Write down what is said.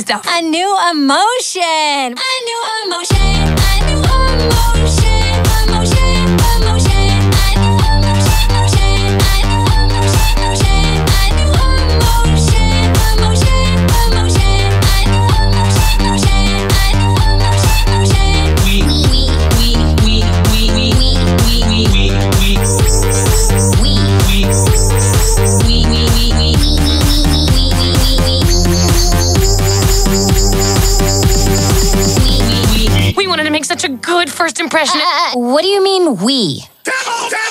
stuff. A new emotion. A new emotion. A new emotion. Emotion. Emotion. A new emotion. Emotion. A new emotion. Emotion. A new emotion. Emotion. Emotion. A new emotion. Emotion. A new emotion. We wanted to make such a good first impression. What do you mean, we? Double down!